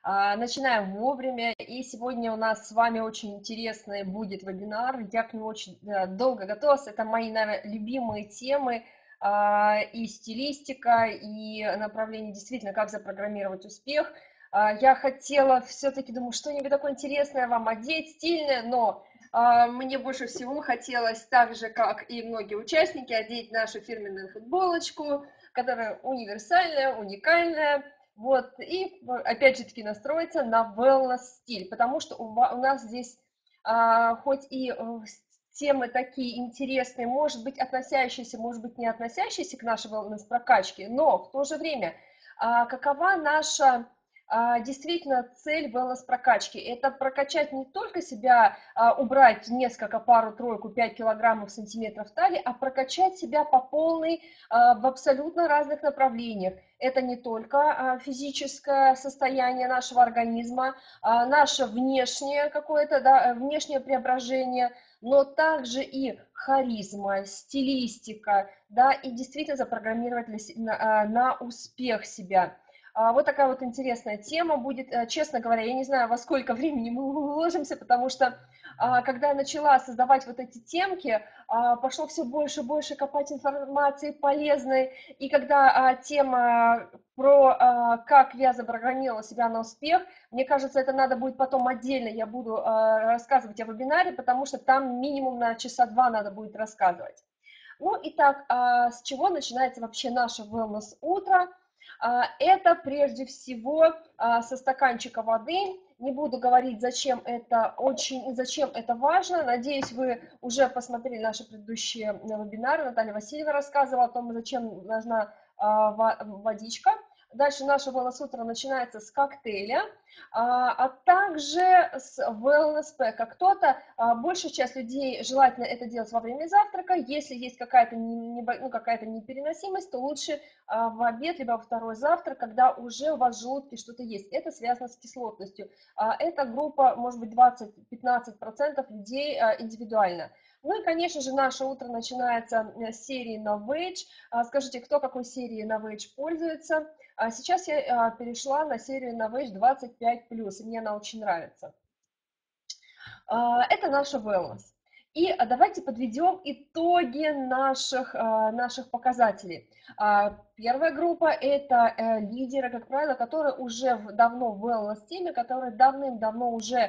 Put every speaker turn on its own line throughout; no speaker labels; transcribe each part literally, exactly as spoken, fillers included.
А, Начинаем вовремя, и сегодня у нас с вами очень интересный будет вебинар. Я к нему очень э, долго готовилась. Это мои, наверное, любимые темы, а, и стилистика, и направление действительно, как запрограммировать успех. А, Я хотела все-таки, думаю, что-нибудь такое интересное вам одеть, стильное, но а, мне больше всего хотелось, так же, как и многие участники, одеть нашу фирменную футболочку, которая универсальная, уникальная. Вот, и опять же таки настроиться на wellness стиль, потому что у, у нас здесь а, хоть и э, темы такие интересные, может быть, относящиеся, может быть, не относящиеся к нашей wellness прокачке, но в то же время а, какова наша а, действительно цель wellness прокачки? Это прокачать не только себя, а, убрать несколько, пару, тройку, пять килограммов, сантиметров талии, а прокачать себя по полной а, в абсолютно разных направлениях. Это не только физическое состояние нашего организма, наше внешнее какое-то, да, внешнее преображение, но также и харизма, стилистика, да, и действительно запрограммировать на, на успех себя. Вот такая вот интересная тема будет. Честно говоря, я не знаю, во сколько времени мы уложимся, потому что когда я начала создавать вот эти темки, пошло все больше и больше копать информации полезной, и когда тема про как я запрограммировала себя на успех, мне кажется, это надо будет потом отдельно, я буду рассказывать о вебинаре, потому что там минимум на часа два надо будет рассказывать. Ну, итак, с чего начинается вообще наше wellness утро? Это прежде всего со стаканчика воды. Не буду говорить, зачем это очень, зачем это важно. Надеюсь, вы уже посмотрели наши предыдущие вебинары. Наталья Васильева рассказывала о том, зачем нужна водичка. Дальше наше wellness утро начинается с коктейля, а, а также с wellness пэка. Кто-то, а, большая часть людей желательно это делать во время завтрака. Если есть какая-то не, ну, какая-то непереносимость, то лучше а, в обед, либо во второй завтрак, когда уже у вас в желудке что-то есть. Это связано с кислотностью. А, эта группа, может быть, двадцать-пятнадцать процентов людей а, индивидуально. Ну и, конечно же, наше утро начинается с серии Novage. Скажите, кто какой серией Novage пользуется? Сейчас я перешла на серию Novage двадцать пять плюс, и мне она очень нравится. Это наша wellness. И давайте подведем итоги наших, наших показателей. Первая группа – это лидеры, как правило, которые уже давно в wellness-теме, которые давным-давно уже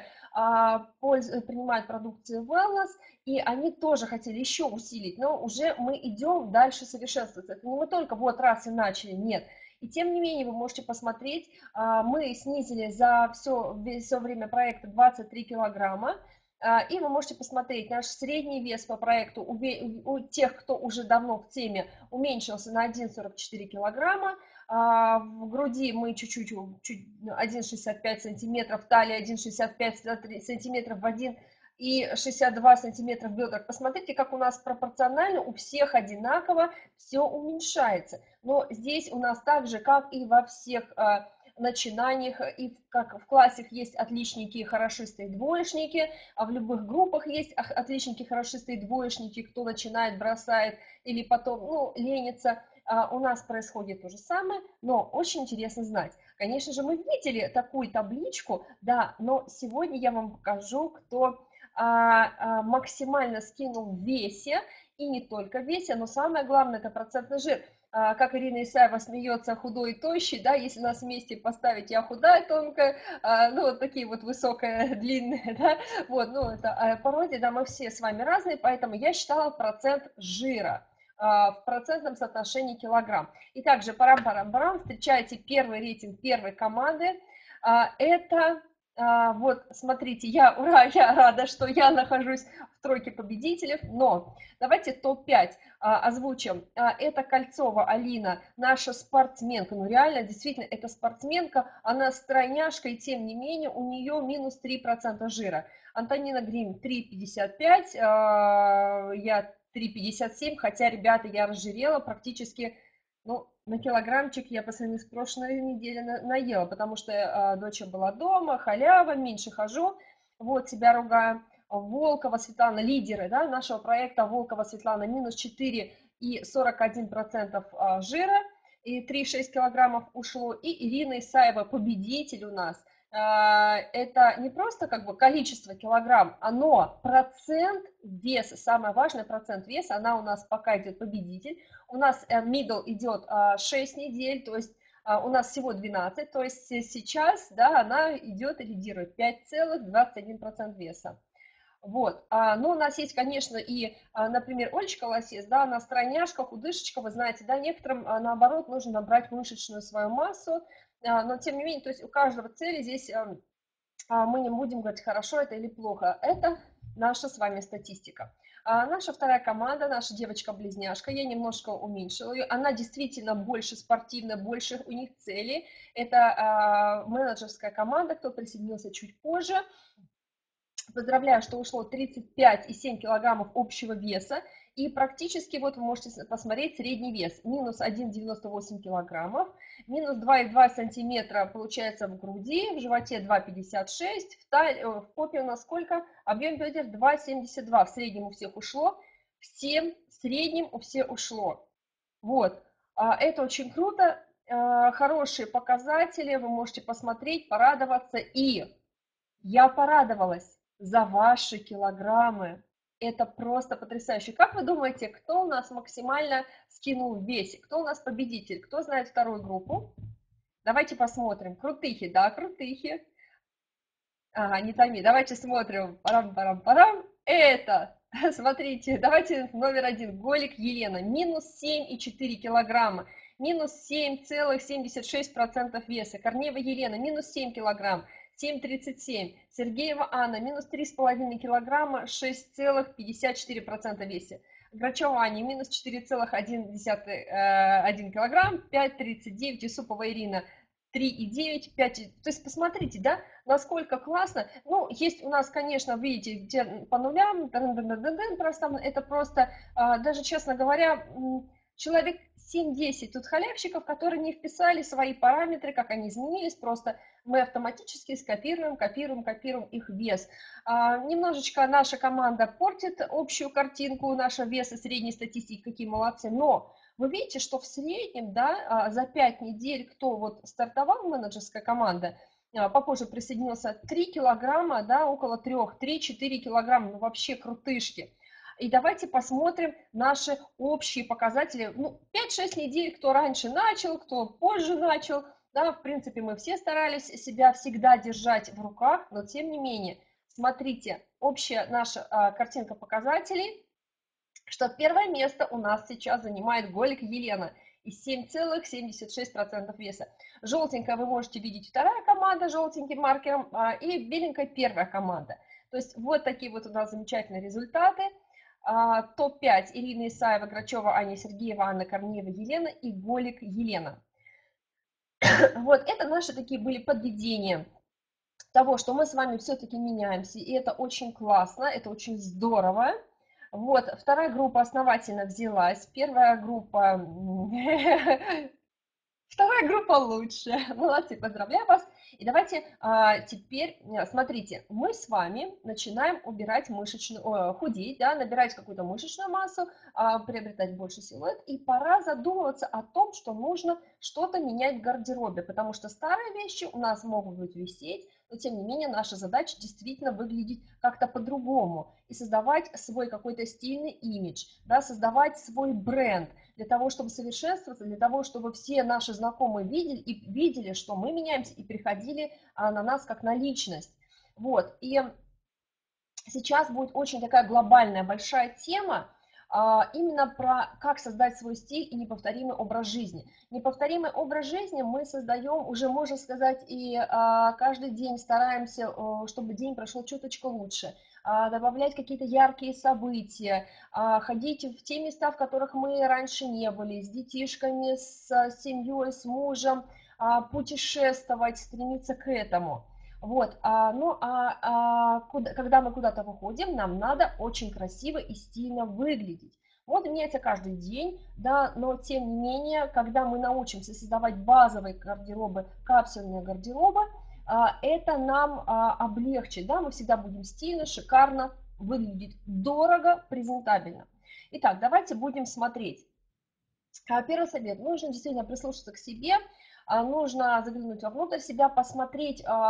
принимают продукцию wellness, и они тоже хотели еще усилить, но уже мы идем дальше совершенствоваться. Это не мы только вот раз и начали, нет. И тем не менее, вы можете посмотреть, мы снизили за все, все время проекта двадцать три килограмма, и вы можете посмотреть, наш средний вес по проекту у, у тех, кто уже давно в теме, уменьшился на один целых сорок четыре сотых. В груди мы чуть-чуть, один целых шестьдесят пять сантиметров, талия один целых шестьдесят пять сантиметров в один и шестьдесят два сантиметра в бедрах. Посмотрите, как у нас пропорционально у всех одинаково все уменьшается. Но здесь у нас так же, как и во всех а, начинаниях, и как в классах есть отличники, хорошисты и двоечники, а в любых группах есть отличники, хорошисты и двоечники, кто начинает, бросает или потом, ну, ленится. А, у нас происходит то же самое, но очень интересно знать. Конечно же, мы видели такую табличку, да, но сегодня я вам покажу, кто а, а, максимально скинул в весе, и не только в весе, но самое главное – это процентный жир. А, как Ирина Исаева смеется, худой и тощий, да, если нас вместе поставить, я худая, тонкая, а, ну, вот такие вот высокая, длинная, да, вот, ну, это а, пародия, да, мы все с вами разные, поэтому я считала процент жира а, в процентном соотношении килограмм. И также парам-парам-парам, встречайте первый рейтинг первой команды, а, это... А, вот, смотрите, я, ура, я рада, что я нахожусь в тройке победителей, но давайте топ пять а, озвучим. А, это Кольцова Алина, наша спортсменка, ну реально, действительно, это спортсменка, она стройняшка, и тем не менее у нее минус три процента жира. Антонина Грин три пятьдесят пять, а, я три пятьдесят семь, хотя, ребята, я разжирела практически... Ну, на килограммчик я по сравнению с прошлой неделей на, наела, потому что э, дочь была дома, халява, меньше хожу, вот, себя ругаю. Волкова Светлана, лидеры, да, нашего проекта Волкова Светлана, минус четыре и сорок один процент жира, и три и шесть килограммов ушло, и Ирина Исаева, победитель у нас, а, это не просто как бы количество килограмм, оно процент веса, самое важное процент веса, она у нас пока идет победитель. У нас э, middle идет а, шесть недель, то есть а, у нас всего двенадцать, то есть сейчас, да, она идет и лидирует пять целых двадцать один процент веса. Вот, а, ну, у нас есть, конечно, и, а, например, Олечка Лосес, да, она стройняшка, худышечка, вы знаете, да, некоторым, а, наоборот, нужно набрать мышечную свою массу, а, но, тем не менее, то есть у каждого цели здесь а, а, мы не будем говорить, хорошо это или плохо, это наша с вами статистика. А наша вторая команда, наша девочка-близняшка, я немножко уменьшила ее, она действительно больше спортивная, больше у них цели, это а, менеджерская команда, кто присоединился чуть позже. Поздравляю, что ушло тридцать пять и семь килограммов общего веса. И практически, вот вы можете посмотреть, средний вес. Минус один целых девяносто восемь килограммов. Минус два целых два сантиметра получается в груди. В животе два целых пятьдесят шесть. В, таль... в попе у нас сколько? Объем бедер два целых семьдесят два. В среднем у всех ушло. Всем в среднем у всех ушло. Вот. Это очень круто. Хорошие показатели. Вы можете посмотреть, порадоваться. И я порадовалась за ваши килограммы. Это просто потрясающе. Как вы думаете, кто у нас максимально скинул в весе? Кто у нас победитель? Кто знает вторую группу? Давайте посмотрим. Крутыхи, да, крутыхи. Ага, не томи. Давайте смотрим. Парам-парам-парам. Это, смотрите, давайте номер один. Голик Елена. Минус семь и четыре килограмма. Минус семь целых семьдесят шесть процентов веса. Корнева Елена. Минус семь килограмм. семь тридцать семь. Сергеева Анна, минус три с половиной килограмма, шесть целых пятьдесят четыре процента веса. Грачева Аня, минус четыре целых один килограмм, пять тридцать девять. Юсупова Ирина, три и девять, пять. То есть посмотрите, да, насколько классно. Ну, есть у нас, конечно, видите, где по нулям, просто это просто, даже, честно говоря, человек семь-десять тут халявщиков, которые не вписали свои параметры, как они изменились, просто мы автоматически скопируем, копируем, копируем их вес. А, немножечко наша команда портит общую картинку, наша вес и средней статистики, какие молодцы, но вы видите, что в среднем, да, за пять недель, кто вот стартовал, менеджерская команда, попозже присоединился, три килограмма, да, около трех, три-четыре килограмма, ну вообще крутышки. И давайте посмотрим наши общие показатели. Ну, пять-шесть недель, кто раньше начал, кто позже начал. Да, в принципе, мы все старались себя всегда держать в руках, но тем не менее, смотрите, общая наша а, картинка показателей, что первое место у нас сейчас занимает Голик Елена и семь целых семьдесят шесть процентов веса. Желтенькая вы можете видеть вторая команда желтеньким маркером, а, и беленькая первая команда. То есть вот такие вот у нас замечательные результаты. топ пять Ирина Исаева, Грачева, Аня Сергеева, Анна Корнеева, Елена и Голик Елена. Вот это наши такие были подведения того, что мы с вами все-таки меняемся, и это очень классно, это очень здорово. Вот, вторая группа основательно взялась, первая группа, вторая группа лучше, молодцы, поздравляю вас. И давайте а, теперь, смотрите, мы с вами начинаем убирать мышечную, о, худеть, да, набирать какую-то мышечную массу, а, приобретать больше силуэт, и пора задумываться о том, что нужно что-то менять в гардеробе, потому что старые вещи у нас могут быть висеть, но тем не менее наша задача действительно выглядеть как-то по-другому и создавать свой какой-то стильный имидж, да, создавать свой бренд, для того, чтобы совершенствоваться, для того, чтобы все наши знакомые видели, и видели, что мы меняемся, и приходили а, на нас как на личность. Вот, и сейчас будет очень такая глобальная, большая тема, а, именно про как создать свой стиль и неповторимый образ жизни. Неповторимый образ жизни мы создаем уже, можно сказать, и а, каждый день стараемся, чтобы день прошел чуточку лучше, добавлять какие-то яркие события, ходить в те места, в которых мы раньше не были, с детишками, с семьей, с мужем, путешествовать, стремиться к этому. Вот, а, ну а, а куда, когда мы куда-то выходим, нам надо очень красиво и стильно выглядеть. Вот меняется каждый день, да, но тем не менее, когда мы научимся создавать базовые гардеробы, капсульные гардеробы, это нам облегчит, да, мы всегда будем стильно, шикарно выглядеть, дорого, презентабельно. Итак, давайте будем смотреть. Первый совет, нужно действительно прислушаться к себе, нужно заглянуть вовнутрь себя, посмотреть,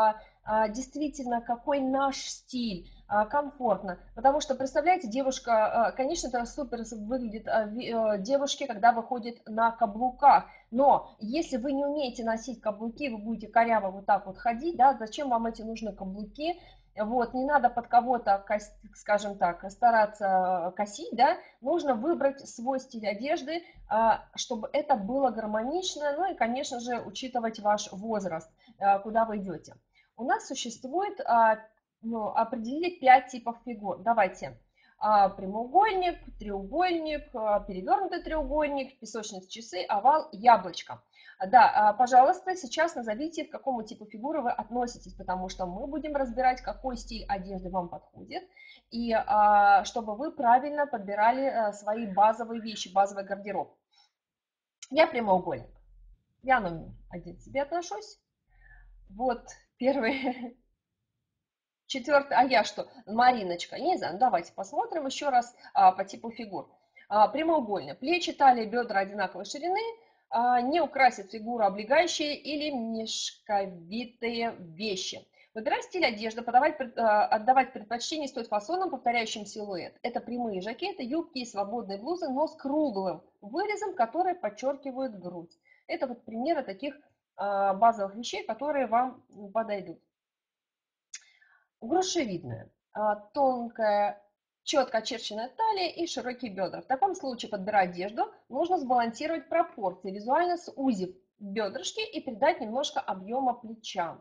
действительно, какой наш стиль, комфортно. Потому что, представляете, девушка, конечно, это супер выглядит девушке, когда выходит на каблуках. Но если вы не умеете носить каблуки, вы будете коряво вот так вот ходить, да, зачем вам эти нужны каблуки? Вот, не надо под кого-то, скажем так, стараться косить, да, нужно выбрать свой стиль одежды, чтобы это было гармонично, ну и, конечно же, учитывать ваш возраст, куда вы идете. У нас существует, ну, определили пять типов фигур. Давайте. Прямоугольник, треугольник, перевернутый треугольник, песочница, часы, овал, яблочко. Да, пожалуйста, сейчас назовите, к какому типу фигуры вы относитесь, потому что мы будем разбирать, какой стиль одежды вам подходит, и чтобы вы правильно подбирали свои базовые вещи, базовый гардероб. Я прямоугольник. Я номер один к себе отношусь. Вот первый, четвертый, а я что? Мариночка. Не знаю, давайте посмотрим еще раз по типу фигур. Прямоугольник. Плечи, талия, бедра одинаковой ширины. Не украсит фигуру облегающие или мешковитые вещи. Выбирать стиль одежды, подавать, отдавать предпочтение стоит фасонам, повторяющим силуэт. Это прямые жакеты, юбки и свободные блузы, но с круглым вырезом, которые подчеркивают грудь. Это вот примеры таких базовых вещей, которые вам подойдут. Грушевидная, тонкая, четко очерченная талия и широкие бедра. В таком случае, подбирая одежду, нужно сбалансировать пропорции, визуально сузив бедрышки и придать немножко объема плечам.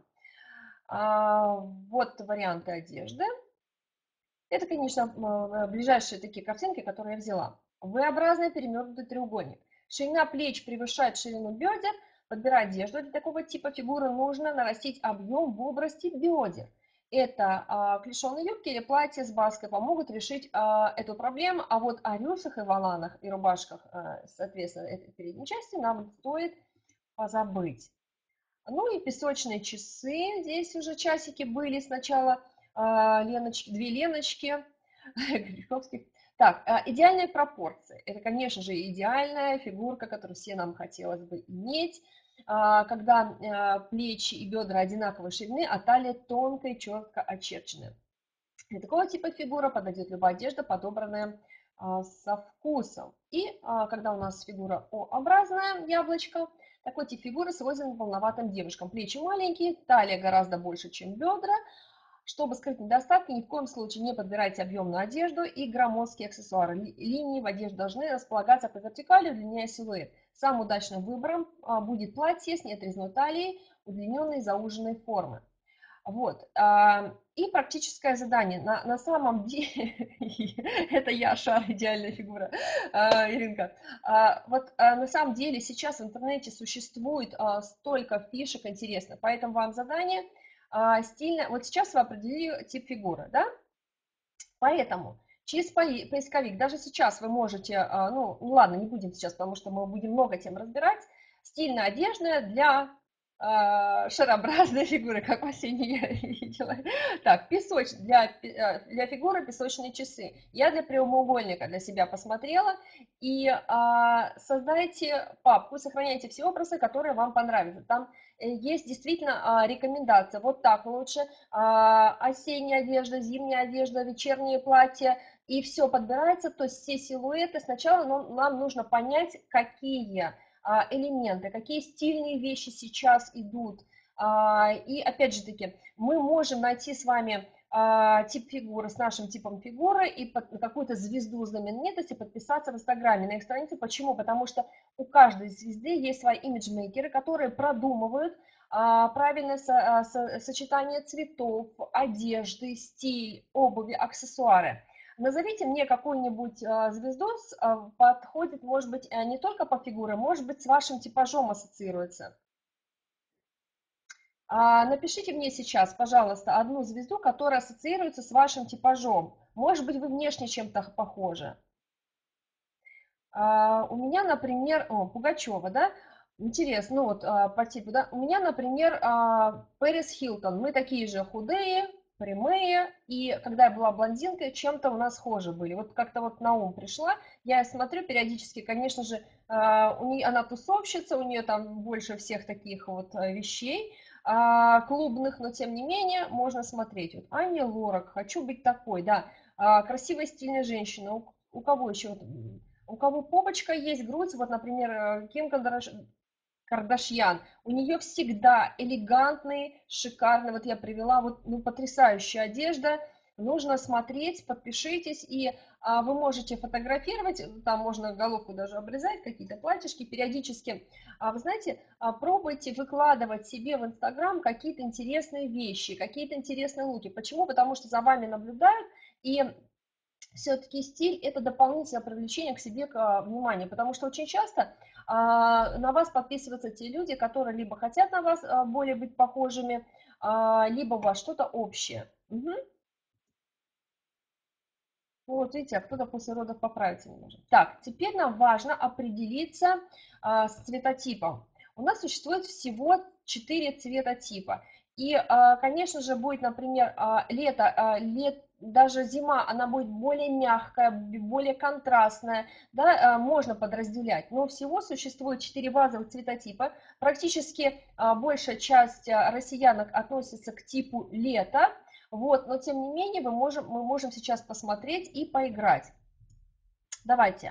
Вот варианты одежды. Это, конечно, ближайшие такие картинки, которые я взяла. V-образный перевернутый треугольник. Ширина плеч превышает ширину бедер. Подбирая одежду для такого типа фигуры, нужно нарастить объем в области бедер. Это а, клешеные юбки или платья с баской помогут решить а, эту проблему, а вот о рюшах и воланах и рубашках, а, соответственно, этой передней части нам стоит позабыть. Ну и песочные часы, здесь уже часики были сначала, а, Леночки, две Леночки, Греховских. Так, а, идеальные пропорции, это, конечно же, идеальная фигурка, которую все нам хотелось бы иметь. Когда плечи и бедра одинаковой ширины, а талия тонкая и четко очерченная. Для такого типа фигура подойдет любая одежда, подобранная со вкусом. И когда у нас фигура О-образная, яблочко, такой тип фигуры свойственен полноватым девушкам. Плечи маленькие, талия гораздо больше, чем бедра. Чтобы скрыть недостатки, ни в коем случае не подбирайте объемную одежду и громоздкие аксессуары. Линии в одежде должны располагаться по вертикали, удлиняя силуэт. Самым удачным выбором будет платье с неотрезной талией, удлиненной зауженной формы. Вот. И практическое задание. На, на самом деле, это я, шар, идеальная фигура, Иринка. Вот на самом деле сейчас в интернете существует столько фишек интересных, поэтому вам задание стильно. Вот сейчас вы определили тип фигуры, да? Поэтому через поисковик, даже сейчас вы можете, ну, ну ладно, не будем сейчас, потому что мы будем много тем разбирать, стильная одежда для э, шарообразной фигуры, как в осенней я видела. Так, песоч, для, для фигуры песочные часы. Я для прямоугольника для себя посмотрела. И э, создайте папку, сохраняйте все образы, которые вам понравятся. Там есть действительно рекомендация. Вот так лучше. Осенняя одежда, зимняя одежда, вечерние платья. И все подбирается, то есть все силуэты. Сначала нам нужно понять, какие элементы, какие стильные вещи сейчас идут. И опять же таки, мы можем найти с вами тип фигуры с нашим типом фигуры и под какую-то звезду знаменитости подписаться в Инстаграме на их странице. Почему? Потому что у каждой звезды есть свои имиджмейкеры, которые продумывают а, правильное со, со, сочетание цветов, одежды, стиль, обуви, аксессуары. Назовите мне какую-нибудь а, звезду, а, подходит, может быть, не только по фигуре, может быть, с вашим типажом ассоциируется. Напишите мне сейчас, пожалуйста, одну звезду, которая ассоциируется с вашим типажом. Может быть, вы внешне чем-то похожи. У меня, например, о, Пугачева, да? Интересно, ну вот по типу, да? У меня, например, Пэрис Хилтон. Мы такие же худые, прямые, и когда я была блондинкой, чем-то у нас схожи были. Вот как-то вот на ум пришла. Я смотрю периодически, конечно же, у нее, она тусовщица, у нее там больше всех таких вот вещей. а, клубных, но тем не менее можно смотреть. Вот Ани Лорак, хочу быть такой, да, а, красивая стильная женщина. У, у кого еще? Вот, у кого попочка есть, грудь, вот, например, э, Ким Кардаш- Кардашьян, у нее всегда элегантный, шикарный, вот я привела, вот, ну, потрясающая одежда, нужно смотреть, подпишитесь, и а, вы можете фотографировать, там можно головку даже обрезать, какие-то платьишки периодически, а, вы знаете, а, пробуйте выкладывать себе в Инстаграм какие-то интересные вещи, какие-то интересные луки. Почему? Потому что за вами наблюдают, и все-таки стиль – это дополнительное привлечение к себе к, а, внимания, потому что очень часто а, на вас подписываются те люди, которые либо хотят на вас а, более быть похожими, а, либо у вас что-то общее. Мгм. Вот видите, а кто-то после родов поправиться не может. Так, теперь нам важно определиться а, с цветотипом. У нас существует всего четыре цветотипа. И, а, конечно же, будет, например, а, лето, а, лет, даже зима, она будет более мягкая, более контрастная, да, а, можно подразделять. Но всего существует четыре базовых цветотипа. Практически а, большая часть а, россиянок относится к типу лета. Вот, но тем не менее мы можем, мы можем сейчас посмотреть и поиграть. Давайте.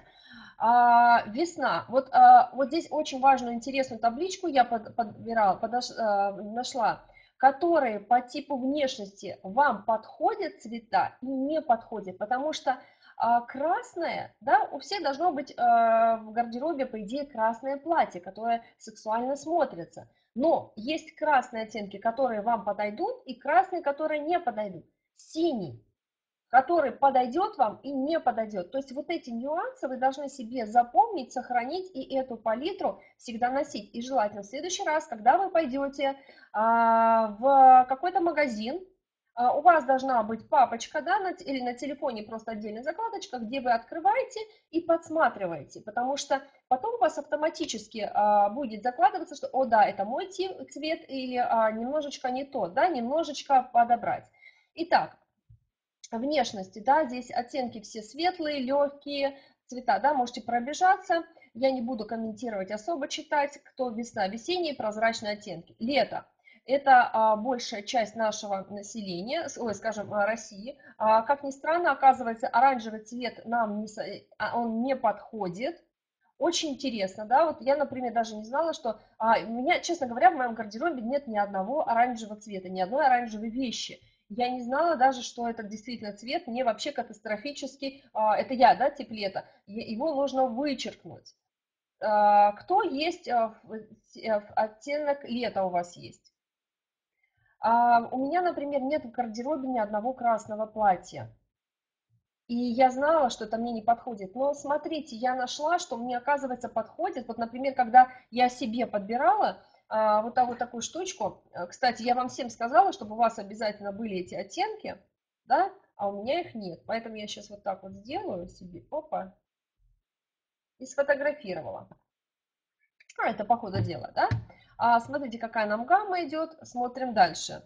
А, весна. Вот, а, вот здесь очень важную, интересную табличку я под, подбирала, подош, а, нашла, которые по типу внешности вам подходят цвета и не подходят, потому что а, красное, да, у всех должно быть а, в гардеробе, по идее, красное платье, которое сексуально смотрится. Но есть красные оттенки, которые вам подойдут, и красные, которые не подойдут. Синий, который подойдет вам и не подойдет. То есть вот эти нюансы вы должны себе запомнить, сохранить и эту палитру всегда носить. И желательно в следующий раз, когда вы пойдете а, в какой-то магазин, а, у вас должна быть папочка, да, на, или на телефоне просто отдельная закладочка, где вы открываете и подсматриваете, потому что потом у вас автоматически а, будет закладываться, что, о да, это мой цвет, или а, немножечко не тот, да, немножечко подобрать. Итак, внешности, да, здесь оттенки все светлые, легкие цвета, да, можете пробежаться, я не буду комментировать, особо читать, кто весна, весенние прозрачные оттенки. Лето – это а, большая часть нашего населения, ой, скажем, России. А, как ни странно, оказывается, оранжевый цвет нам не, а, он не подходит. Очень интересно, да, вот я, например, даже не знала, что а, у меня, честно говоря, в моем гардеробе нет ни одного оранжевого цвета, ни одной оранжевой вещи. Я не знала даже, что это действительно цвет, мне вообще катастрофически, а, это я, да, тип лета, его нужно вычеркнуть. А, кто есть, а, в, э, в оттенок лета у вас есть? А, у меня, например, нет в гардеробе ни одного красного платья. И я знала, что это мне не подходит. Но смотрите, я нашла, что мне, оказывается, подходит. Вот, например, когда я себе подбирала а, вот, так, вот такую штучку. э, Кстати, я вам всем сказала, чтобы у вас обязательно были эти оттенки, да, а у меня их нет. Поэтому я сейчас вот так вот сделаю себе, опа, и сфотографировала. А, это по ходу дела, да. А, смотрите, какая нам гамма идет. Смотрим дальше.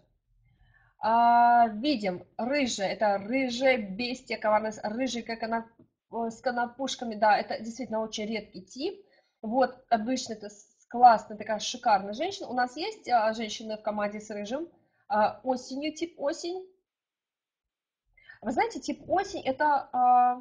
А, видим, рыжая, это рыжая бестия, коварная, рыжий, как она э, с конопушками, да, это действительно очень редкий тип. Вот, обычно это классная, такая шикарная женщина. У нас есть а, женщины в команде с рыжим, а, осенью, тип осень. Вы знаете, тип осень это а,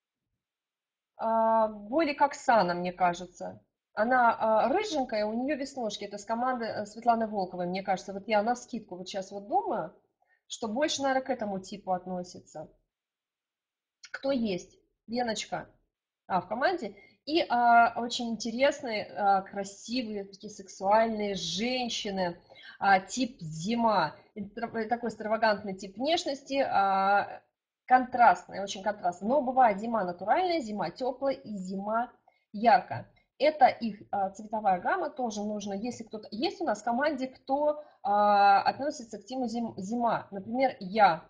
а, Голик Оксана, мне кажется. Она а, рыженькая, у нее веснушки. Это с команды э, Светланы Волковой, мне кажется. Вот я навскидку вот сейчас вот думаю, что больше, наверное, к этому типу относится. Кто есть? Леночка а, в команде. И а, очень интересные, а, красивые, такие сексуальные женщины. А, тип зима. Это такой экстравагантный тип внешности. А, контрастная, очень контрастная. Но бывает зима натуральная, зима теплая и зима яркая. Это их а, цветовая гамма, тоже нужно, если кто-то... Есть у нас в команде, кто а, относится к тему зим, зима. Например, я.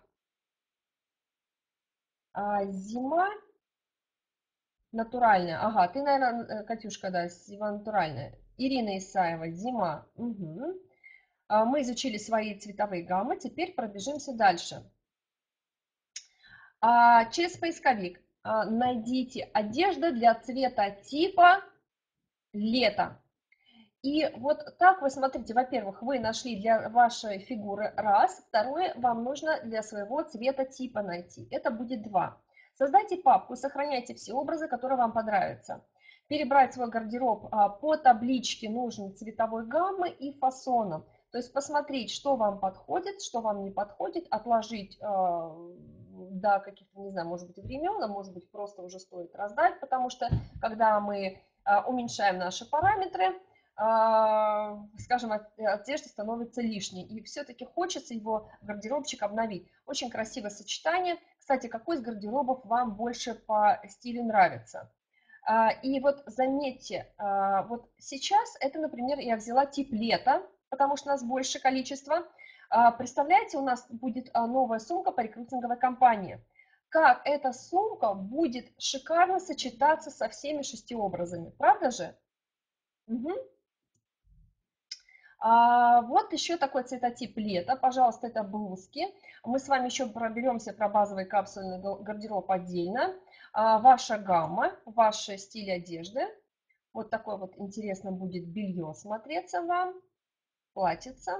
А, зима натуральная. Ага, ты, наверное, Катюшка, да, зима натуральная. Ирина Исаева, зима. Угу. А, мы изучили свои цветовые гаммы, теперь пробежимся дальше. А, через поисковик а, найдите одежда для цвета типа лето. И вот так вы смотрите, во-первых, вы нашли для вашей фигуры раз, второе, вам нужно для своего цвета типа найти, это будет два. Создайте папку, сохраняйте все образы, которые вам понравятся. Перебрать свой гардероб а, по табличке нужной цветовой гаммы и фасонам. То есть посмотреть, что вам подходит, что вам не подходит, отложить а, до каких-то, не знаю, может быть, времен, а может быть, просто уже стоит раздать, потому что когда мы а, уменьшаем наши параметры, а, скажем, одежда становится лишней, и все-таки хочется его гардеробчик обновить. Очень красивое сочетание. Кстати, какой из гардеробов вам больше по стилю нравится? А, И вот заметьте, а, вот сейчас это, например, я взяла тип лето, потому что у нас больше количество. А, Представляете, у нас будет а, новая сумка по рекрутинговой компании. Как эта сумка будет шикарно сочетаться со всеми шести образами, правда же? Мгм. А, вот еще такой цветотип лета. Пожалуйста, это блузки. Мы с вами еще проберемся про базовый капсульный гардероб отдельно. А, ваша гамма, ваши стили одежды. Вот такое вот интересно будет белье смотреться вам. Платьице.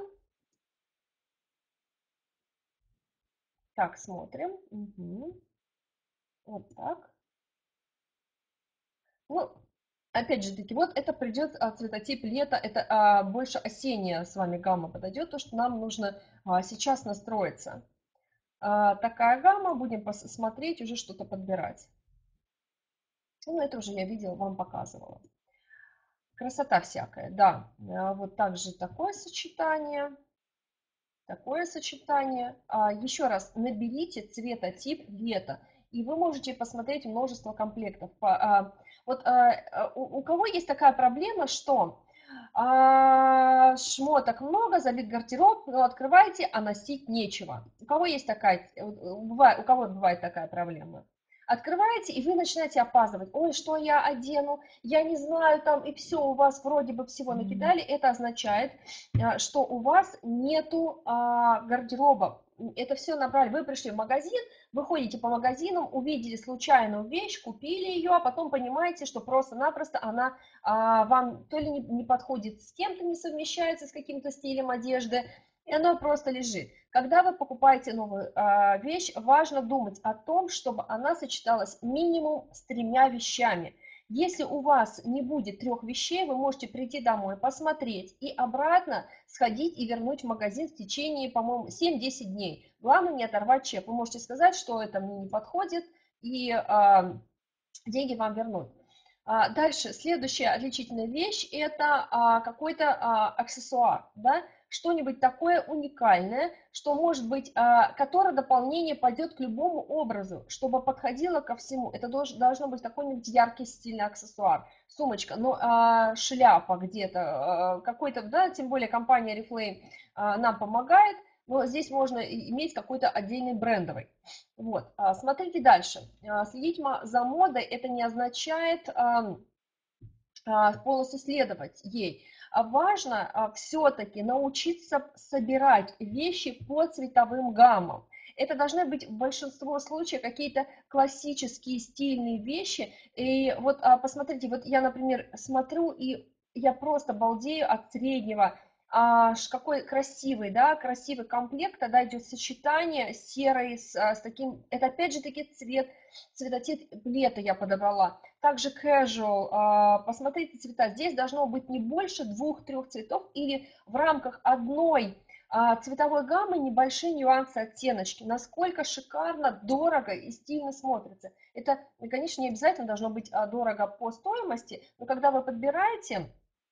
Так, смотрим. Мгм. Вот так. Ну, опять же таки, вот это придет а, цветотип лета, это а, больше осенняя с вами гамма подойдет, то, что нам нужно а, сейчас настроиться. А, такая гамма, будем пос- смотреть, уже что-то подбирать. Ну, это уже я видела, вам показывала. Красота всякая, да. А, вот также такое сочетание, такое сочетание. А, еще раз, наберите цветотип лета, и вы можете посмотреть множество комплектов. По- а, Вот а, а, у у кого есть такая проблема, что а, шмоток много, забит гардероб, но открываете, а носить нечего. У кого есть такая, э, бывает, у кого бывает такая проблема? Открываете, и вы начинаете опаздывать. Ой, что я одену? Я не знаю, там, и все, у вас вроде бы всего накидали. Это означает, а, что у вас нету а, гардероба. Это все набрали. Вы пришли в магазин, вы ходите по магазинам, увидели случайную вещь, купили ее, а потом понимаете, что просто-напросто она а, вам то ли не, не подходит с кем-то, не совмещается с каким-то стилем одежды, и она просто лежит. Когда вы покупаете новую а, вещь, важно думать о том, чтобы она сочеталась минимум с тремя вещами. Если у вас не будет трех вещей, вы можете прийти домой, посмотреть и обратно сходить и вернуть в магазин в течение, по-моему, семь-десять дней. Главное не оторвать чек. Вы можете сказать, что это мне не подходит, и а, деньги вам вернут. А, Дальше, следующая отличительная вещь – это а, какой-то а, аксессуар, да? Что-нибудь такое уникальное, что может быть, а, которое дополнение пойдет к любому образу, чтобы подходило ко всему. Это долж, должно быть какой-нибудь яркий стильный аксессуар, сумочка, ну, а, шляпа где-то, а, какой-то, да, тем более компания Oriflame а, нам помогает, но здесь можно иметь какой-то отдельный брендовый. Вот, а, смотрите дальше. А, Следить за модой это не означает ам, а, полностью следовать ей. А Важно а, все-таки научиться собирать вещи по цветовым гаммам. Это должны быть в большинстве случаев какие-то классические стильные вещи. И вот а, посмотрите, вот я, например, смотрю, и я просто балдею от среднего. Аж какой красивый, да, красивый комплект, тогда идет сочетание серый с, а, с таким, это опять же таки цвет, цветотип лета я подобрала. Также casual, а, посмотрите цвета, здесь должно быть не больше двух-трех цветов или в рамках одной а, цветовой гаммы небольшие нюансы, оттеночки. Насколько шикарно, дорого и стильно смотрится. Это, конечно, не обязательно должно быть а, дорого по стоимости, но когда вы подбираете,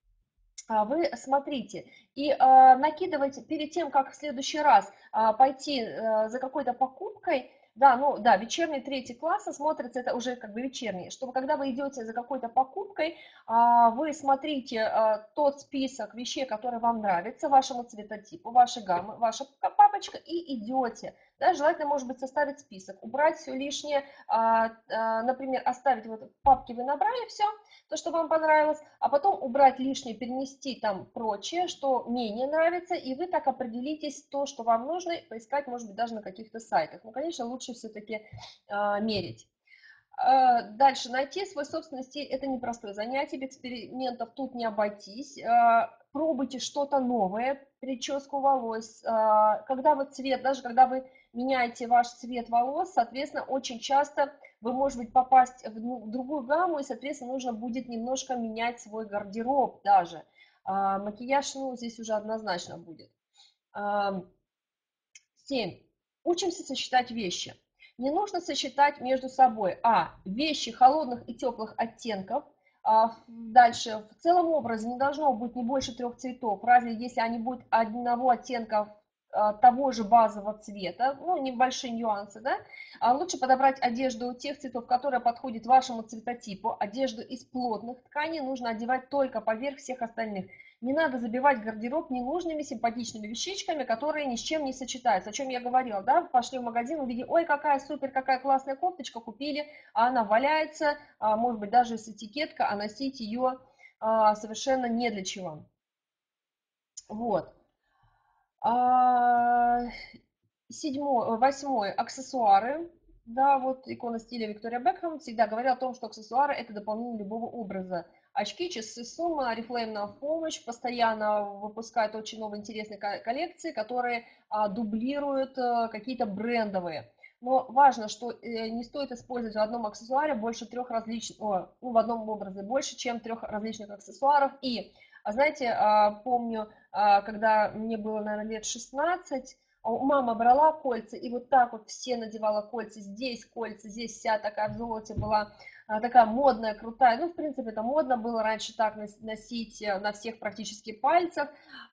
а, вы смотрите и а, накидывайте перед тем, как в следующий раз а, пойти а, за какой-то покупкой, да, ну да, вечерний третий класс смотрится, это уже как бы вечерний, чтобы когда вы идете за какой-то покупкой, а, вы смотрите а, тот список вещей, которые вам нравятся, вашему цветотипу, вашей гаммы, ваша папочка, и идете. Да, желательно, может быть, составить список, убрать все лишнее, а, а, например, оставить вот в папке вы набрали все, то, что вам понравилось, а потом убрать лишнее, перенести там прочее, что менее нравится, и вы так определитесь, то, что вам нужно, поискать, может быть, даже на каких-то сайтах. Ну, конечно, лучше все-таки а, мерить. А, Дальше, найти свой собственный стиль – это непростое занятие, без экспериментов тут не обойтись. А, Пробуйте что-то новое, прическу волос. А, Когда вы цвет, даже когда вы меняете ваш цвет волос, соответственно, очень часто вы, может быть, попасть в ну, в другую гамму, и, соответственно, нужно будет немножко менять свой гардероб даже. А, Макияж, ну, здесь уже однозначно будет. Семь. Учимся сочетать вещи. Не нужно сочетать между собой а. Вещи холодных и теплых оттенков. А, Дальше. В целом образе не должно быть не больше трех цветов. Разве если они будут одного оттенка а, того же базового цвета, ну, небольшие нюансы, да, а лучше подобрать одежду тех цветов, которая подходит вашему цветотипу. Одежду из плотных тканей нужно одевать только поверх всех остальных. Не надо забивать гардероб ненужными симпатичными вещичками, которые ни с чем не сочетаются. О чем я говорила, да? Пошли в магазин, увидели, ой, какая супер, какая классная кофточка, купили, а она валяется, а, может быть, даже с этикетка, а носить ее а, совершенно не для чего. Вот. А, Седьмой, восьмой, аксессуары. Да, вот икона стиля Виктория Бекхэм всегда говорила о том, что аксессуары – это дополнение любого образа. Очки, часы, сумма, Oriflame нам в помощь, постоянно выпускают очень новые интересные коллекции, которые а, дублируют а, какие-то брендовые. Но важно, что э, не стоит использовать в одном аксессуаре больше трех различных, о, ну, в одном образе больше, чем трех различных аксессуаров. И, а знаете, а, помню, а, когда мне было, наверное, лет шестнадцать, мама брала кольца, и вот так вот все надевала кольца, здесь кольца, здесь вся такая в золоте была, такая модная, крутая. Ну, в принципе, это модно было раньше так носить на всех практически пальцах.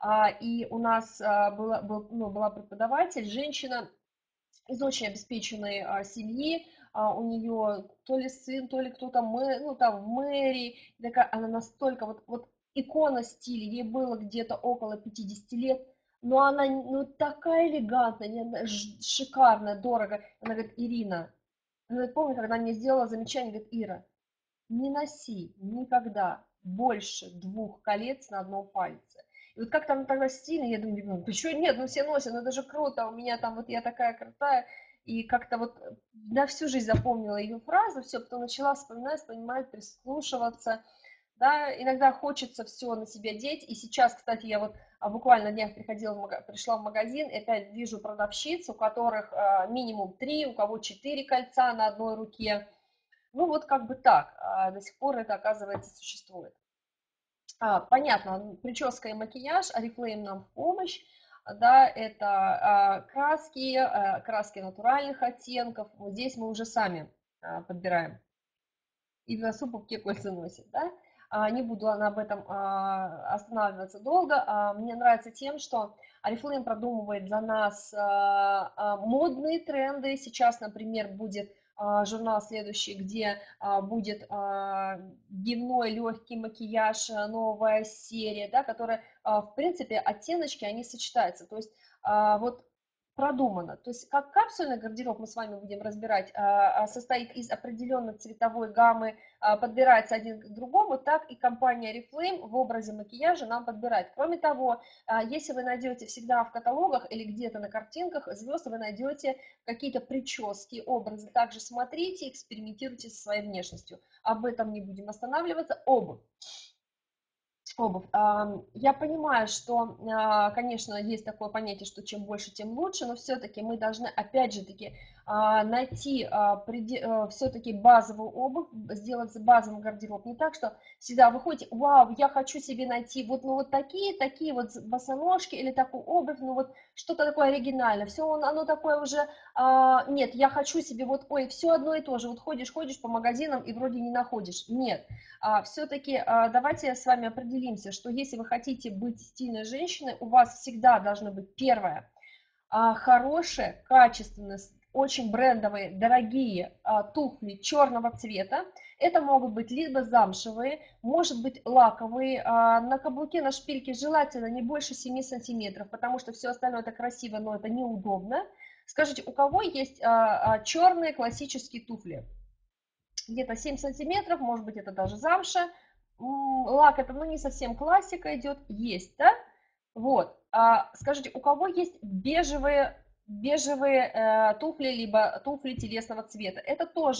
И у нас была, был, ну, была преподаватель, женщина из очень обеспеченной семьи, у нее то ли сын, то ли кто-то, ну, там, в мэрии, такая, она настолько, вот, вот икона стиля, ей было где-то около пятидесяти лет, но она, ну, такая элегантная, шикарная, дорого. Она говорит, Ирина, она помню, когда мне сделала замечание, говорит, Ира, не носи никогда больше двух колец на одном пальце. И вот как там тогда стильно, я думаю, ну, ты что, нет, ну все носят, ну это же круто, у меня там вот я такая крутая. И как-то вот на всю жизнь запомнила ее фразу, все, потом начала вспоминать, понимать, прислушиваться. Да, иногда хочется все на себя деть. И сейчас, кстати, я вот а, буквально на днях приходила в мага- пришла в магазин, и опять вижу продавщиц, у которых а, минимум три, у кого четыре кольца на одной руке. Ну вот как бы так, а, до сих пор это, оказывается, существует. А, понятно, прическа и макияж, Oriflame нам в помощь. Да, это а, краски, а, краски натуральных оттенков. Вот здесь мы уже сами а, подбираем. И в носу пупки кольца носит, да. А, не буду об этом а, останавливаться долго. А, мне нравится тем, что Oriflame продумывает за нас а, а, модные тренды. Сейчас, например, будет а, журнал следующий, где а, будет а, дневной легкий макияж, а, новая серия, да, которая, а, в принципе, оттеночки, они сочетаются. То есть а, вот продумано. То есть как капсульный гардероб мы с вами будем разбирать, а, а, состоит из определенной цветовой гаммы, а, подбирается один к другому, так и компания Oriflame в образе макияжа нам подбирает. Кроме того, а, если вы найдете всегда в каталогах или где-то на картинках звезд, вы найдете какие-то прически, образы. Также смотрите, экспериментируйте со своей внешностью. Об этом не будем останавливаться. Обувь. Обувь. Я понимаю, что, а, конечно, есть такое понятие, что чем больше, тем лучше, но все-таки мы должны, опять же таки, а, найти э, все-таки базовую обувь, сделать базовый гардероб. Не так, что всегда вы ходите, вау, я хочу себе найти вот, ну, вот такие, такие вот босоножки или такую обувь, ну вот что-то такое оригинальное. Все оно такое уже, а, нет, я хочу себе вот, ой, все одно и то же. Вот ходишь, ходишь по магазинам и вроде не находишь. Нет. А, все-таки а, давайте с вами определимся, что если вы хотите быть стильной женщиной, у вас всегда должны быть первое, а, хорошие, качественные, очень брендовые, дорогие а, туфли черного цвета. Это могут быть либо замшевые, может быть лаковые, а, на каблуке, на шпильке желательно не больше семи сантиметров, потому что все остальное это красиво, но это неудобно. Скажите, у кого есть а, а, черные классические туфли? Где-то семь сантиметров, может быть, это даже замша. Лак это, ну, не совсем классика идет, есть, да? Вот, а, скажите, у кого есть бежевые, бежевые э, туфли, либо туфли телесного цвета? Это тоже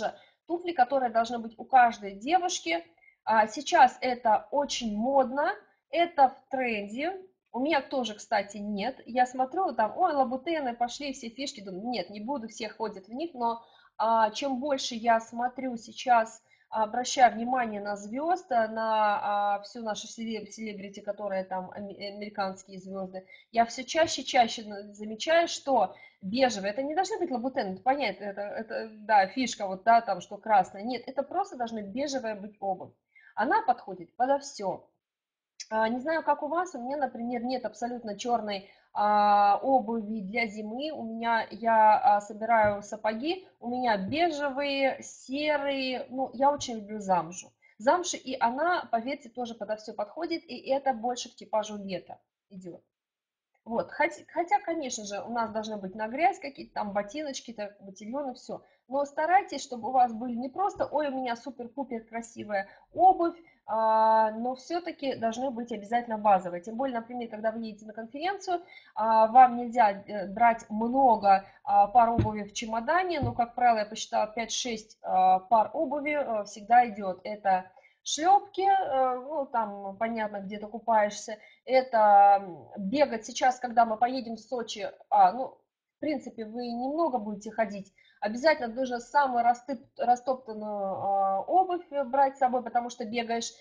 туфли, которые должны быть у каждой девушки. Сейчас это очень модно, это в тренде. У меня тоже, кстати, нет. Я смотрю, там, ой, лабутены, пошли все фишки. Думаю, нет, не буду, все ходят в них, но а, чем больше я смотрю сейчас, обращаю внимание на звезд, на а, всю нашу селебрити, которые там американские звезды, я все чаще и чаще замечаю, что бежевые, это не должны быть лабутены, это понятно, это, это, да, фишка, вот, да, там, что красное. Нет, это просто должна бежевая быть обувь. Она подходит подо все. Не знаю, как у вас, у меня, например, нет абсолютно черной а, обуви для зимы. У меня, я а, собираю сапоги, у меня бежевые, серые, ну, я очень люблю замшу. Замша, и она, поверьте, тоже подо все подходит, и это больше к типажу лета идет. Вот, хотя, хотя, конечно же, у нас должны быть на грязь какие-то там ботиночки, так, ботильоны, все. Но старайтесь, чтобы у вас были не просто, ой, у меня супер-пупер красивая обувь, а, но все-таки должны быть обязательно базовые. Тем более, например, когда вы едете на конференцию, а, вам нельзя э, брать много а, пар обуви в чемодане, но, как правило, я посчитала пять-шесть а, пар обуви а, всегда идет. Это шлепки, э, ну, там, понятно, где ты купаешься, это бегать сейчас, когда мы поедем в Сочи, а, ну, в принципе, вы немного будете ходить, обязательно нужно самую растып, растоптанную а, обувь брать с собой, потому что бегаешь,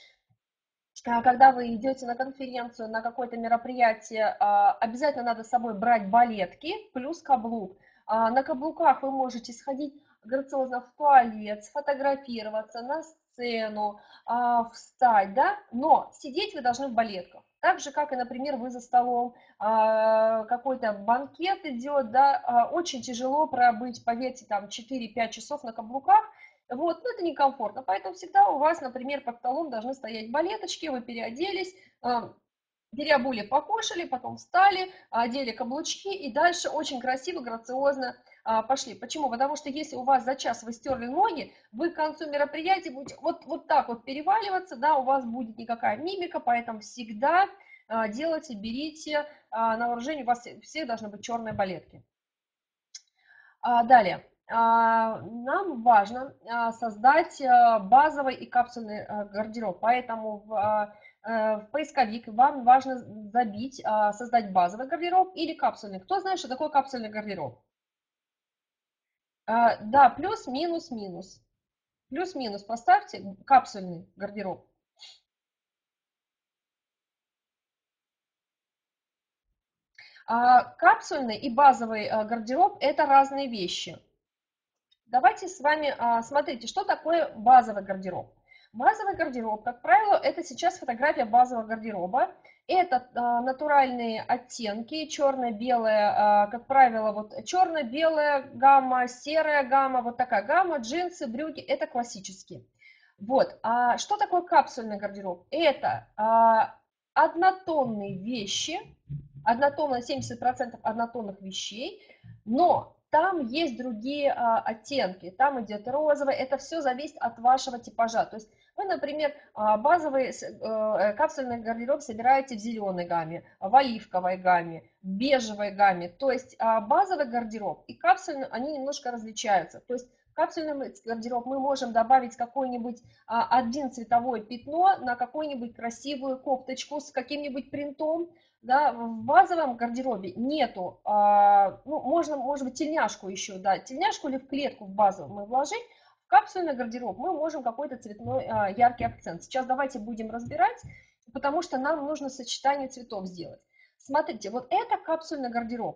а, когда вы идете на конференцию, на какое-то мероприятие, а, обязательно надо с собой брать балетки плюс каблук. А, на каблуках вы можете сходить грациозно в туалет, сфотографироваться на сцену, а, встать, да, но сидеть вы должны в балетках. Так же, как и, например, вы за столом, а, какой-то банкет идет, да, а, очень тяжело пробыть, поверьте, там четыре-пять часов на каблуках, вот, но это некомфортно, поэтому всегда у вас, например, под столом должны стоять балеточки, вы переоделись, а, переобули, покушали, потом встали, одели каблучки и дальше очень красиво, грациозно а, пошли. Почему? Потому что если у вас за час вы стерли ноги, вы к концу мероприятия будете вот, вот так вот переваливаться, да, у вас будет никакая мимика, поэтому всегда а, делайте, берите а, на вооружение, у вас все должны быть черные балетки. А, далее. А, нам важно а, создать а, базовый и капсульный а, гардероб, поэтому в, а, э, в поисковик вам важно забить, а, создать базовый гардероб или капсульный. Кто знает, что такое капсульный гардероб? А, да, плюс, минус, минус. Плюс-минус поставьте капсульный гардероб. А, капсульный и базовый а, гардероб – это разные вещи. Давайте с вами, а, смотрите, что такое базовый гардероб. Базовый гардероб, как правило, это сейчас фотография базового гардероба. Это а, натуральные оттенки, черно-белое, а, как правило, вот черно-белая гамма, серая гамма, вот такая гамма, джинсы, брюки, это классические. Вот, а что такое капсульный гардероб? Это а, однотонные вещи, однотонно, семьдесят процентов однотонных вещей, но там есть другие а, оттенки, там идет розовый, это все зависит от вашего типажа. То есть вы, например, а, базовый э, капсульный гардероб собираете в зеленой гамме, в оливковой гамме, в бежевой гамме. То есть а, базовый гардероб и капсульный, они немножко различаются. То есть в капсульный гардероб мы можем добавить какое-нибудь а, один цветовое пятно на какую-нибудь красивую кофточку с каким-нибудь принтом. Да, в базовом гардеробе нету, а, ну, можно, может быть, тельняшку еще, да, тельняшку или в клетку в базовом мы вложить, в капсульный гардероб мы можем какой-то цветной а, яркий акцент. Сейчас давайте будем разбирать, потому что нам нужно сочетание цветов сделать. Смотрите, вот это капсульный гардероб.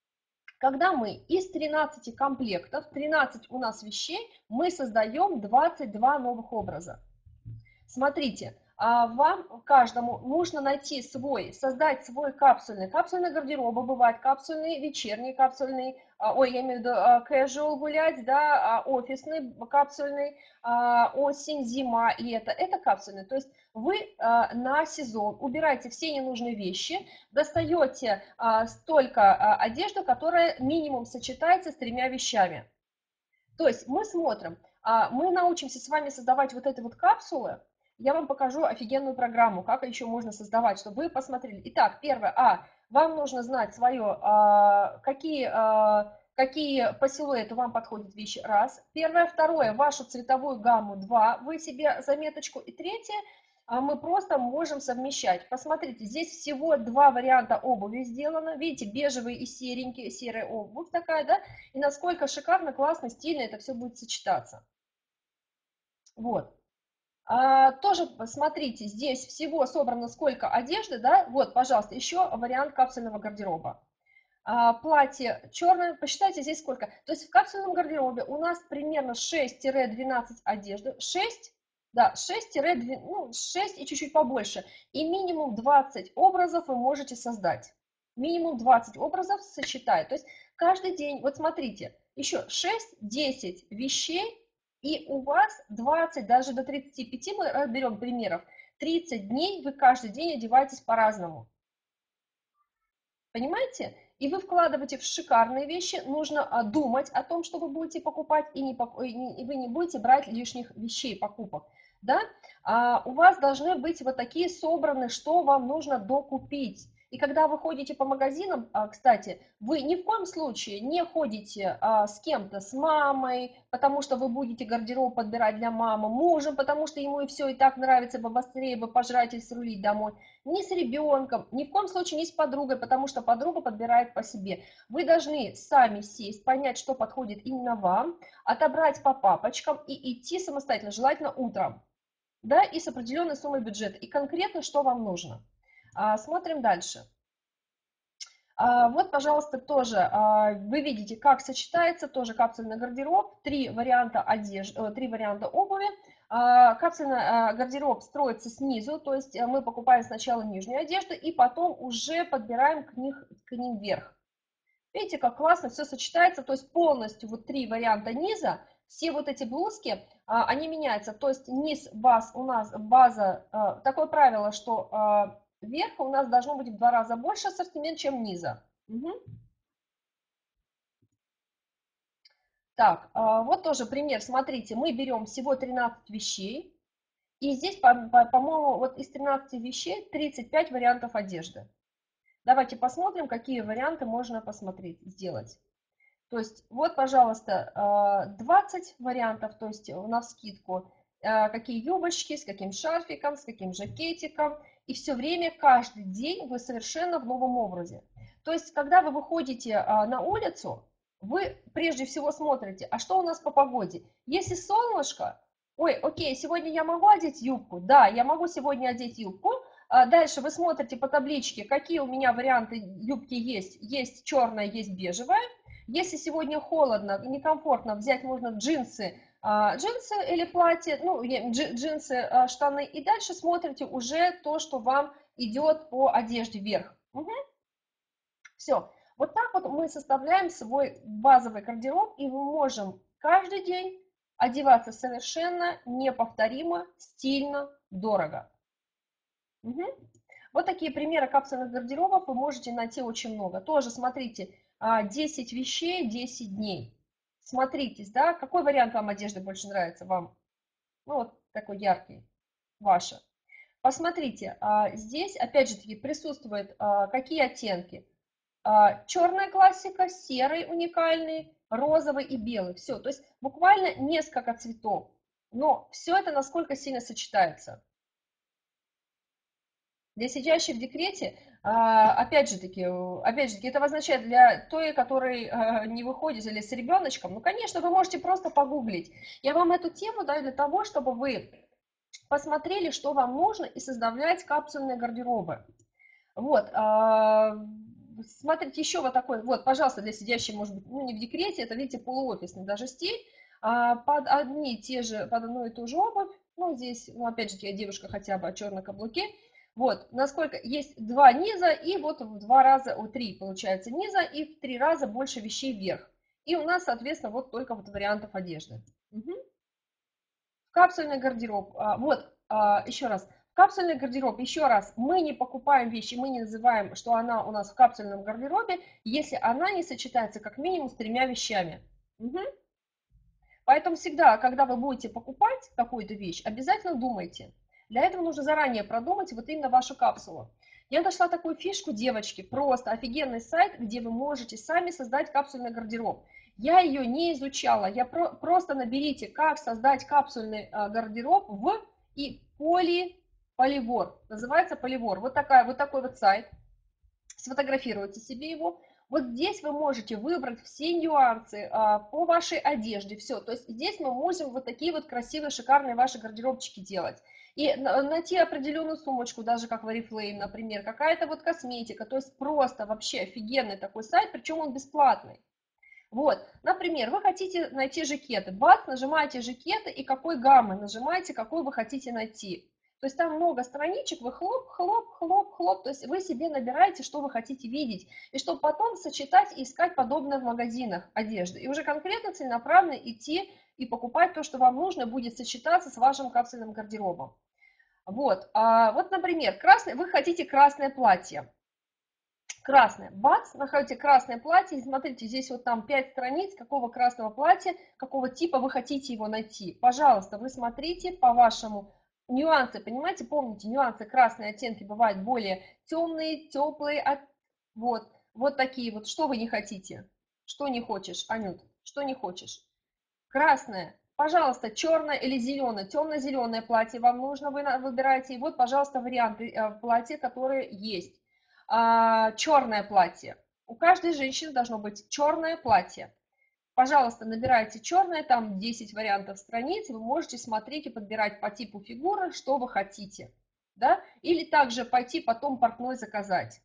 Когда мы из тринадцати комплектов, тринадцать у нас вещей, мы создаем двадцать два новых образа. Смотрите, вам каждому нужно найти свой, создать свой капсульный. Капсульный гардероб бывает, капсульный, вечерний, капсульный, ой, я имею в виду casual гулять, да, офисный, капсульный, осень, зима, лето. Это капсульный. То есть вы на сезон убираете все ненужные вещи, достаете столько одежды, которая минимум сочетается с тремя вещами. То есть мы смотрим, мы научимся с вами создавать вот эти вот капсулы. Я вам покажу офигенную программу, как еще можно создавать, чтобы вы посмотрели. Итак, первое, а, вам нужно знать свое, а, какие, а, какие по силуэту вам подходят вещи, раз. Первое. Второе, вашу цветовую гамму, два. Вы себе заметочку. И третье, а, мы просто можем совмещать. Посмотрите, здесь всего два варианта обуви сделано. Видите, бежевый и серенький, серая обувь такая, да? И насколько шикарно, классно, стильно это все будет сочетаться. Вот. А, тоже смотрите, здесь всего собрано сколько одежды, да? Вот, пожалуйста, еще вариант капсульного гардероба. А, платье черное, посчитайте здесь сколько. То есть в капсульном гардеробе у нас примерно шесть-двенадцать одежды. шесть, да, шесть, ну, шесть и чуть-чуть побольше. И минимум двадцать образов вы можете создать. Минимум двадцать образов сочетать. То есть каждый день, вот смотрите, еще шесть-десять вещей, и у вас двадцать, даже до тридцати пяти, мы разберем примеров, тридцать дней вы каждый день одеваетесь по-разному. Понимаете? И вы вкладываете в шикарные вещи, нужно думать о том, что вы будете покупать, и, не, и вы не будете брать лишних вещей, покупок. Да? А у вас должны быть вот такие собраны, что вам нужно докупить. И когда вы ходите по магазинам, кстати, вы ни в коем случае не ходите с кем-то, с мамой, потому что вы будете гардероб подбирать для мамы, мужем, потому что ему и все и так нравится, побыстрее бы пожрать и срулить домой. Ни с ребенком, ни в коем случае не с подругой, потому что подруга подбирает по себе. Вы должны сами сесть, понять, что подходит именно вам, отобрать по папочкам и идти самостоятельно, желательно утром, да, и с определенной суммой бюджета, и конкретно, что вам нужно. А, смотрим дальше. А, вот, пожалуйста, тоже а, вы видите, как сочетается тоже капсульный гардероб. Три варианта одежды, три варианта обуви. А, капсульный а, гардероб строится снизу, то есть мы покупаем сначала нижнюю одежду и потом уже подбираем к, них, к ним вверх. Видите, как классно все сочетается, то есть полностью вот три варианта низа, все вот эти блузки, а, они меняются, то есть низ баз у нас, база, а, такое правило, что а, верха у нас должно быть в два раза больше ассортимент, чем низа. Угу. Так, а, вот тоже пример, смотрите, мы берем всего тринадцать вещей, и здесь, по-моему, по, по вот из тринадцати вещей тридцать пять вариантов одежды. Давайте посмотрим, какие варианты можно посмотреть, сделать. То есть вот, пожалуйста, двадцать вариантов, то есть навскидку, какие юбочки, с каким шарфиком, с каким жакетиком. И все время, каждый день вы совершенно в новом образе. То есть, когда вы выходите на улицу, вы прежде всего смотрите, а что у нас по погоде. Если солнышко, ой, окей, сегодня я могу одеть юбку? Да, я могу сегодня одеть юбку. Дальше вы смотрите по табличке, какие у меня варианты юбки есть. Есть черная, есть бежевая. Если сегодня холодно и некомфортно, взять можно джинсы, джинсы или платье, ну, джинсы, штаны, и дальше смотрите уже то, что вам идет по одежде вверх. Угу. Все. Вот так вот мы составляем свой базовый гардероб, и мы можем каждый день одеваться совершенно неповторимо, стильно, дорого. Угу. Вот такие примеры капсульных гардеробов вы можете найти очень много. Тоже смотрите, десять вещей, десять дней. Смотритесь, да, какой вариант вам одежды больше нравится вам? Ну, вот такой яркий, ваша. Посмотрите, здесь, опять же таки, присутствуют какие оттенки. Черная классика, серый уникальный, розовый и белый. Все, то есть буквально несколько цветов. Но все это насколько сильно сочетается. Для сидящей в декрете, опять же таки, опять же таки, это означает для той, который не выходит или с ребеночком, ну, конечно, вы можете просто погуглить. Я вам эту тему даю для того, чтобы вы посмотрели, что вам нужно, и создавать капсульные гардеробы. Вот, смотрите, еще вот такой, вот, пожалуйста, для сидящей, может быть, ну, не в декрете, это, видите, полуофисный даже стиль, под одни и те же, под одну и ту же обувь, ну, здесь, ну, опять же, я девушка хотя бы, черные каблуки. Вот, насколько есть два низа, и вот в два раза, о, три получается низа, и в три раза больше вещей вверх. И у нас, соответственно, вот только вот вариантов одежды. Угу. Капсульный гардероб. Вот, еще раз. Капсульный гардероб, еще раз, мы не покупаем вещи, мы не называем, что она у нас в капсульном гардеробе, если она не сочетается как минимум с тремя вещами. Угу. Поэтому всегда, когда вы будете покупать какую-то вещь, обязательно думайте. Для этого нужно заранее продумать вот именно вашу капсулу. Я нашла такую фишку, девочки, просто офигенный сайт, где вы можете сами создать капсульный гардероб. Я ее не изучала, я про, просто наберите, как создать капсульный а, гардероб в и поли, поливор, называется поливор. Вот, такая, вот такой вот сайт, сфотографируйте себе его. Вот здесь вы можете выбрать все нюансы а, по вашей одежде, все. То есть здесь мы можем вот такие вот красивые, шикарные ваши гардеробчики делать. И найти определенную сумочку, даже как в Oriflame, например, какая-то вот косметика. То есть просто вообще офигенный такой сайт, причем он бесплатный. Вот, например, вы хотите найти жакеты, бац, нажимаете жакеты и какой гаммы нажимаете, какой вы хотите найти. То есть там много страничек, вы хлоп, хлоп, хлоп, хлоп, то есть вы себе набираете, что вы хотите видеть, и чтобы потом сочетать и искать подобное в магазинах одежды. И уже конкретно целенаправленно идти и покупать то, что вам нужно, будет сочетаться с вашим капсульным гардеробом. Вот, а, вот, например, красный, вы хотите красное платье. Красное. Бац, находите красное платье, и смотрите, здесь вот там пять страниц, какого красного платья, какого типа вы хотите его найти. Пожалуйста, вы смотрите по вашему нюансы, понимаете, помните, нюансы, красные оттенки бывают более темные, теплые, от... вот, вот такие вот, что вы не хотите, что не хочешь, Анют, что не хочешь. Красное, пожалуйста, черное или зеленое, темно-зеленое платье вам нужно, вы выбираете, и вот, пожалуйста, варианты платья, которые есть. А, черное платье. У каждой женщины должно быть черное платье. Пожалуйста, набирайте черное, там десять вариантов страниц, вы можете смотреть и подбирать по типу фигуры, что вы хотите. Да? Или также пойти потом портной заказать.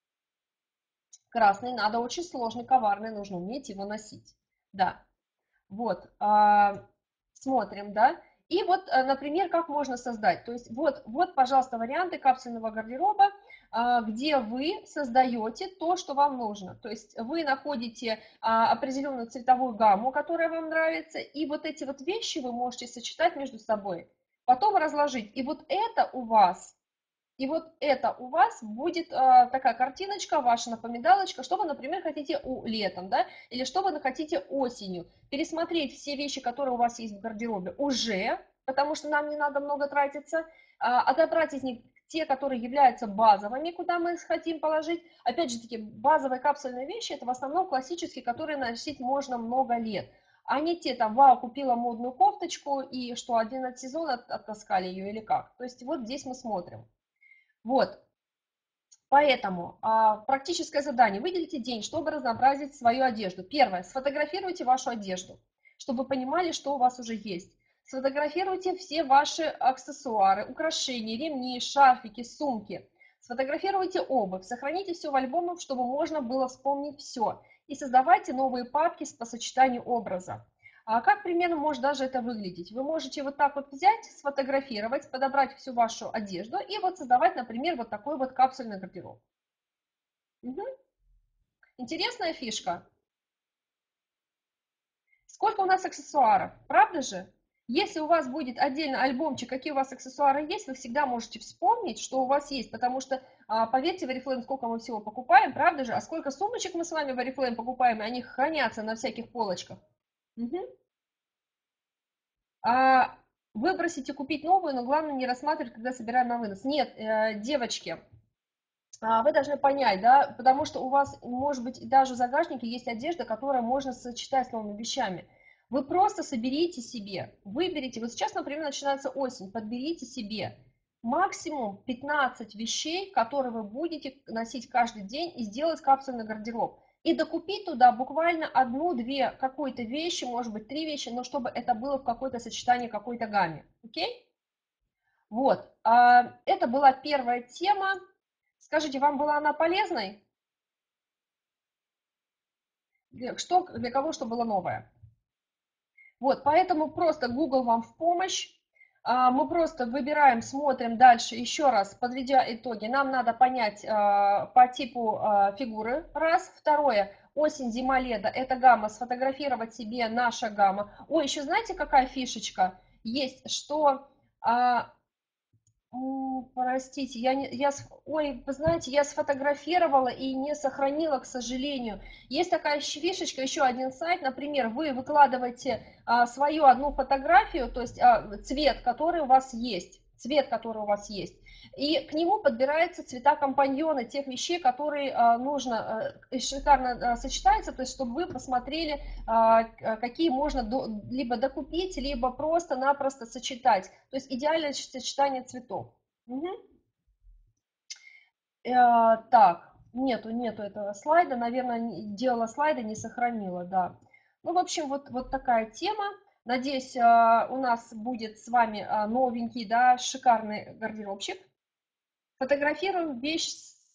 Красный надо очень сложный, коварный, нужно уметь его носить. Да. Вот, а, смотрим, да. И вот, например, как можно создать. То есть вот, вот, пожалуйста, варианты капсульного гардероба, а, где вы создаете то, что вам нужно. То есть вы находите а, определенную цветовую гамму, которая вам нравится, и вот эти вот вещи вы можете сочетать между собой. Потом разложить. И вот это у вас и вот это у вас будет а, такая картиночка, ваша напоминалочка, что вы, например, хотите у летом, да, или что вы хотите осенью. Пересмотреть все вещи, которые у вас есть в гардеробе уже, потому что нам не надо много тратиться, а, отобрать из них те, которые являются базовыми, куда мы их хотим положить. Опять же таки, базовые капсульные вещи, это в основном классические, которые носить можно много лет. А не те там, вау, купила модную кофточку, и что, один сезон от, оттаскали ее или как. То есть вот здесь мы смотрим. Вот, поэтому а, практическое задание. Выделите день, чтобы разнообразить свою одежду. Первое, сфотографируйте вашу одежду, чтобы вы понимали, что у вас уже есть. Сфотографируйте все ваши аксессуары, украшения, ремни, шарфики, сумки. Сфотографируйте обувь, сохраните все в альбомах, чтобы можно было вспомнить все. И создавайте новые папки по сочетанию образа. А как примерно может даже это выглядеть? Вы можете вот так вот взять, сфотографировать, подобрать всю вашу одежду и вот создавать, например, вот такой вот капсульный гардероб. Угу. Интересная фишка. Сколько у нас аксессуаров, правда же? Если у вас будет отдельно альбомчик, какие у вас аксессуары есть, вы всегда можете вспомнить, что у вас есть, потому что, поверьте, в Oriflame сколько мы всего покупаем, правда же? А сколько сумочек мы с вами в Oriflame покупаем, и они хранятся на всяких полочках. Угу. А выбросить и купить новую, но главное не рассматривать, когда собираем на вынос. Нет, э, девочки, а, вы должны понять, да, потому что у вас, может быть, даже в загашнике есть одежда, которую можно сочетать с новыми вещами. Вы просто соберите себе, выберите, вот сейчас, например, начинается осень, подберите себе максимум пятнадцать вещей, которые вы будете носить каждый день и сделать капсульный гардероб. И докупить туда буквально одну-две какой-то вещи, может быть, три вещи, но чтобы это было в какое-то сочетание, какой-то гамме. Окей? Вот. Это была первая тема. Скажите, вам была она полезной? Что, для кого что было новое? Вот, поэтому просто Google вам в помощь. Мы просто выбираем, смотрим дальше, еще раз, подведя итоги, нам надо понять по типу фигуры, раз. Второе, осень, зима, лето, это гамма, сфотографировать себе наша гамма. Ой, еще знаете, какая фишечка есть, что... Простите, я, не, я, ой, вы знаете, я сфотографировала и не сохранила, к сожалению. Есть такая фишечка, еще один сайт, например, вы выкладываете а, свою одну фотографию, то есть а, цвет, который у вас есть. цвет, который у вас есть. И к нему подбираются цвета-компаньоны тех вещей, которые а, нужно, а, шикарно а, сочетаются, то есть чтобы вы посмотрели, а, какие можно до, либо докупить, либо просто-напросто сочетать. То есть идеальное сочетание цветов. Угу. Э, так, нету, нету этого слайда, наверное, делала слайды, не сохранила, да. Ну, в общем, вот, вот такая тема. Надеюсь, а, у нас будет с вами а, новенький, да, шикарный гардеробчик. Фотографируем вещь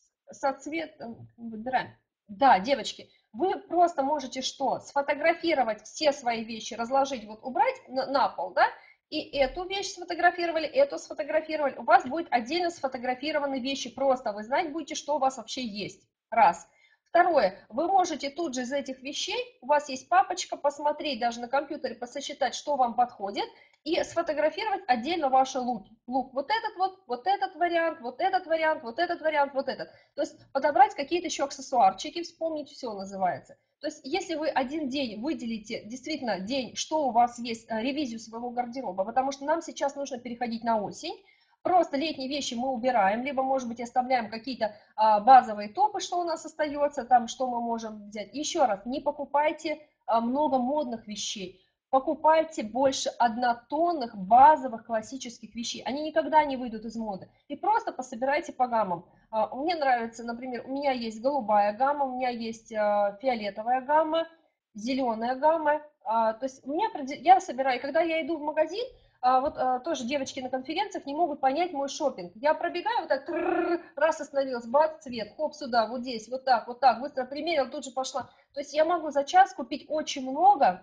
со цветом, выбираем. Да, девочки, вы просто можете что? Сфотографировать все свои вещи, разложить, вот убрать на, на пол, да, и эту вещь сфотографировали, эту сфотографировали. У вас будет отдельно сфотографированы вещи, просто вы знать будете, что у вас вообще есть. Раз. Второе, вы можете тут же из этих вещей, у вас есть папочка, посмотреть даже на компьютере, пососчитать, что вам подходит, и сфотографировать отдельно ваши луки. Лук вот этот вот, вот этот вариант, вот этот вариант, вот этот вариант, вот этот. То есть подобрать какие-то еще аксессуарчики, вспомнить все называется. То есть если вы один день выделите, действительно день, что у вас есть, ревизию своего гардероба, потому что нам сейчас нужно переходить на осень, просто летние вещи мы убираем, либо, может быть, оставляем какие-то а, базовые топы, что у нас остается, там, что мы можем взять. Еще раз, не покупайте а, много модных вещей. Покупайте больше однотонных, базовых, классических вещей. Они никогда не выйдут из моды. И просто пособирайте по гаммам. А, мне нравится, например, у меня есть голубая гамма, у меня есть а, фиолетовая гамма, зеленая гамма. А, то есть у меня, я собираю, когда я иду в магазин, а, вот а, тоже девочки на конференциях не могут понять мой шопинг. Я пробегаю, вот так, раз остановилась, бац, цвет, хоп, сюда, вот здесь, вот так, вот так, быстро примерила, тут же пошла. То есть я могу за час купить очень много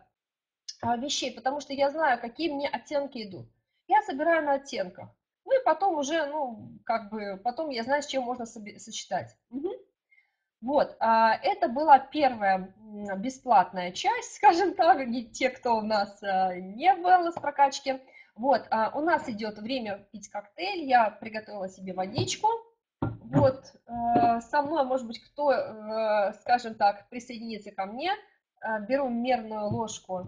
а, вещей, потому что я знаю, какие мне оттенки идут. Я собираю на оттенках. Ну и потом уже, ну, как бы, потом я знаю, с чем можно сочетать. Угу. Вот, а, это была первая бесплатная часть, скажем так, те, кто у нас а, не был в прокачке. Вот, а, у нас идет время пить коктейль, я приготовила себе водичку. Вот, а, со мной, может быть, кто, а, скажем так, присоединится ко мне. А, беру мерную ложку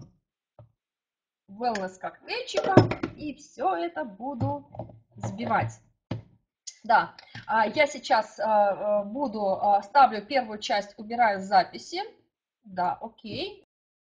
wellness коктейльчика и все это буду взбивать. Да, я сейчас буду, ставлю первую часть, убираю записи. Да, окей.